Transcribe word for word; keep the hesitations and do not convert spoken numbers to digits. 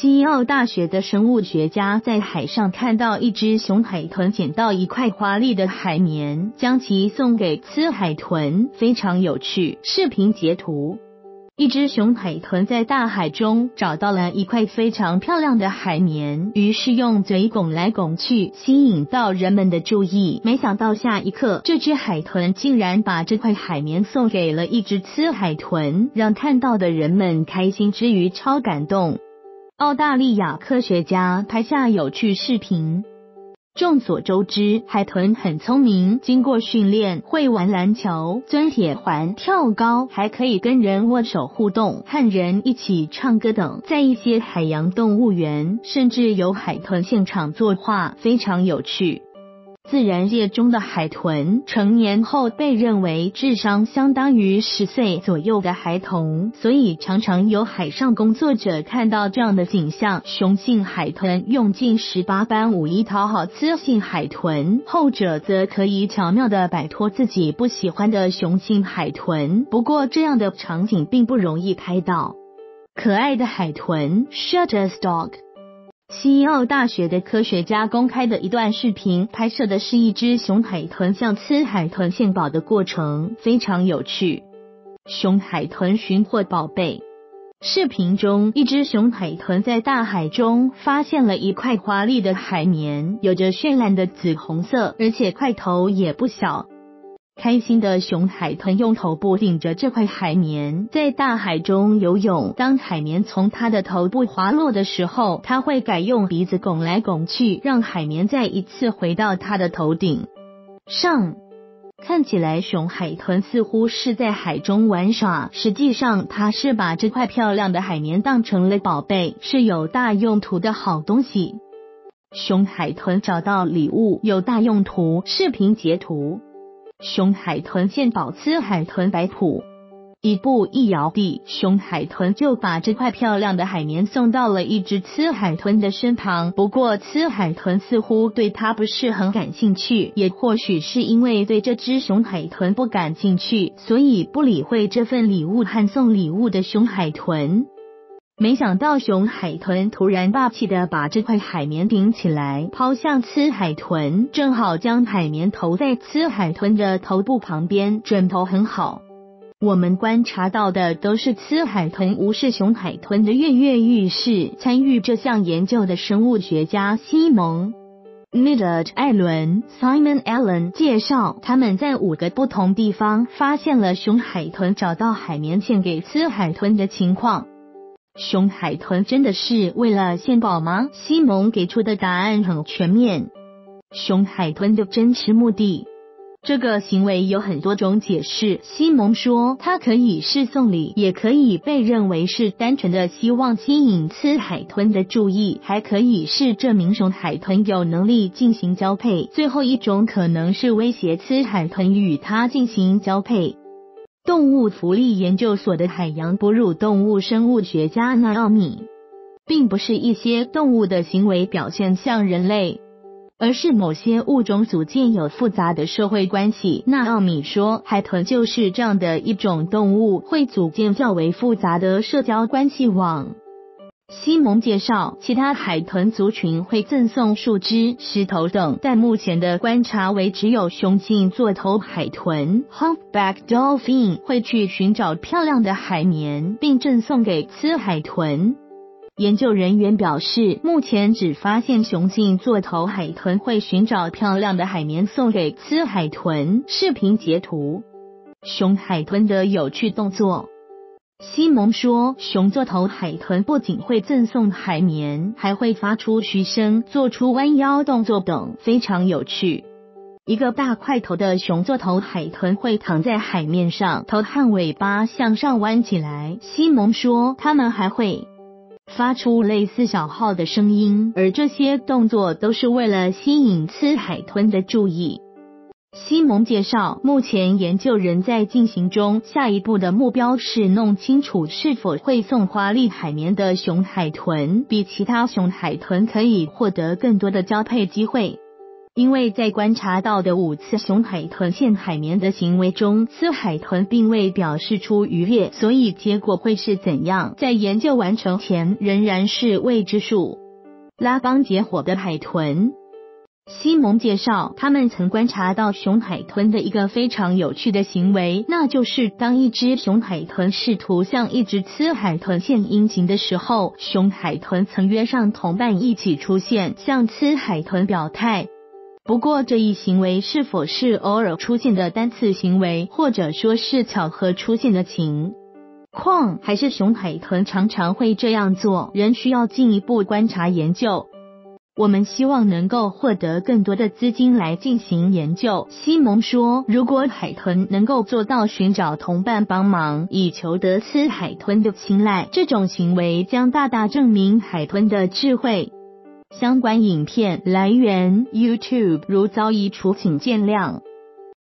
西澳大学的生物学家在海上看到一只雄海豚捡到一块华丽的海绵，将其送给雌海豚，非常有趣。视频截图。一只雄海豚在大海中找到了一块非常漂亮的海绵，于是用嘴拱来拱去，吸引到人们的注意。没想到下一刻，这只海豚竟然把这块海绵送给了一只雌海豚，让看到的人们开心之余超感动。澳大利亚科学家拍下有趣视频。众所周知，海豚很聪明，经过训练会玩篮球、钻铁环、跳高，还可以跟人握手互动，和人一起唱歌等。在一些海洋动物园，甚至有海豚现场作画，非常有趣。自然界中的海豚成年后被认为智商相当于十岁左右的孩童，所以常常有海上工作者看到这样的景象。雄性海豚用尽十八般武艺讨好雌性海豚，后者则可以巧妙地摆脱自己不喜欢的雄性海豚。不过这样的场景并不容易拍到。可爱的海豚 Shutter's Dog。西澳大学的科学家公开的一段视频，拍摄的是一只雄海豚向雌海豚献宝的过程，非常有趣。雄海豚寻获宝贝。视频中，一只雄海豚在大海中发现了一块华丽的海绵，有着绚烂的紫红色，而且块头也不小。开心的雄海豚用头部顶着这块海绵，在大海中游泳。当海绵从它的头部滑落的时候，它会改用鼻子拱来拱去，让海绵再一次回到它的头顶上。看起来雄海豚似乎是在海中玩耍，实际上它是把这块漂亮的海绵当成了宝贝，是有大用途的好东西。雄海豚找到礼物有大用途。视频截图。雄海豚献宝雌海豚白虎。一步一摇地，雄海豚就把这块漂亮的海绵送到了一只雌海豚的身旁。不过雌海豚似乎对它不是很感兴趣，也或许是因为对这只雄海豚不感兴趣，所以不理会这份礼物和送礼物的雄海豚。没想到雄海豚突然霸气地把这块海绵顶起来，抛向雌海豚，正好将海绵投在雌海豚的头部旁边，准头很好。我们观察到的都是雌海豚无视雄海豚的跃跃欲试。参与这项研究的生物学家西蒙 Millard 艾伦 Simon Allen 介绍，他们在五个不同地方发现了雄海豚找到海绵献给雌海豚的情况。雄海豚真的是为了献宝吗？西蒙给出的答案很全面。雄海豚的真实目的，这个行为有很多种解释。西蒙说，它可以是送礼，也可以被认为是单纯的希望吸引雌海豚的注意，还可以是证明雄海豚有能力进行交配。最后一种可能是威胁雌海豚与它进行交配。动物福利研究所的海洋哺乳动物生物学家纳奥米，并不是一些动物的行为表现像人类，而是某些物种组建有复杂的社会关系。纳奥米说，海豚就是这样的一种动物，会组建较为复杂的社交关系网。西蒙介绍，其他海豚族群会赠送树枝、石头等，但目前的观察为只有雄性座头海豚 Humpback Dolphin 会去寻找漂亮的海绵，并赠送给雌海豚。研究人员表示，目前只发现雄性座头海豚会寻找漂亮的海绵送给雌海豚。视频截图。雄海豚的有趣动作。西蒙说，雄座头海豚不仅会赠送海绵，还会发出嘘声，做出弯腰动作等，非常有趣。一个大块头的雄座头海豚会躺在海面上，头和尾巴向上弯起来。西蒙说，它们还会发出类似小号的声音，而这些动作都是为了吸引雌海豚的注意。西蒙介绍，目前研究仍在进行中，下一步的目标是弄清楚是否会送华丽海绵的雄海豚比其他雄海豚可以获得更多的交配机会。 因为在观察到的五次雄海豚陷海绵的行为中，雌海豚并未表示出愉悦，所以结果会是怎样，在研究完成前仍然是未知数。拉帮结伙的海豚。西蒙介绍，他们曾观察到雄海豚的一个非常有趣的行为，那就是当一只雄海豚试图向一只雌海豚献殷勤的时候，雄海豚曾约上同伴一起出现，向雌海豚表态。不过这一行为是否是偶尔出现的单次行为，或者说是巧合出现的情况，还是雄海豚常常会这样做，仍需要进一步观察研究。我们希望能够获得更多的资金来进行研究，西蒙说，如果海豚能够做到寻找同伴帮忙，以求得雌海豚的青睐，这种行为将大大证明海豚的智慧。相关影片来源 YouTube， 如遭移除请见谅。